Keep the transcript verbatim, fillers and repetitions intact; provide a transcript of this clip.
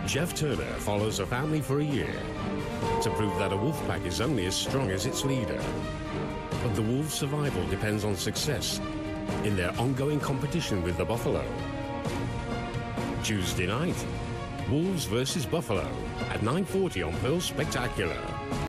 Jeff Turner follows a family for a year to prove that a wolf pack is only as strong as its leader. But the wolves' survival depends on success in their ongoing competition with the buffalo. Tuesday night, Wolves versus Buffalo at nine forty on Pearl Spectacular.